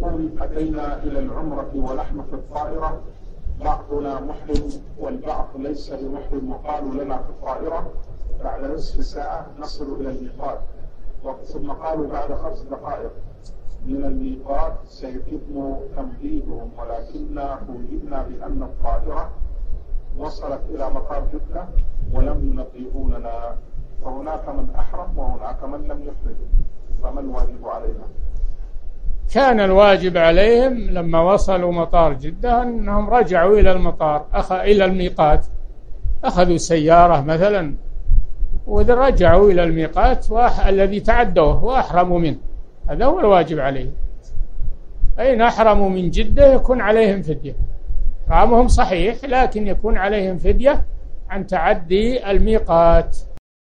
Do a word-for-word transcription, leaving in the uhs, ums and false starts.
يقول أتينا إلى العمرة ونحن في الطائرة، بعضنا محرم والبعض ليس بمحرم، وقالوا لنا في الطائرة بعد نصف ساعة نصل إلى الميقات، ثم قالوا بعد خمس دقائق من الميقات سيتم تمديدهم، ولكننا فوجئنا بأن الطائرة وصلت إلى مطار جدة ولم ينبئوننا، فهناك من أحرم وهناك من لم يحرم، فما الواجب علينا؟ كان الواجب عليهم لما وصلوا مطار جدة أنهم رجعوا إلى المطار أخ... إلى الميقات، أخذوا سيارة مثلا ورجعوا إلى الميقات وأح... الذي تعدوه وأحرموا منه، هذا هو الواجب عليهم. أين أحرموا من جدة يكون عليهم فدية، إحرامهم صحيح لكن يكون عليهم فدية عن تعدي الميقات.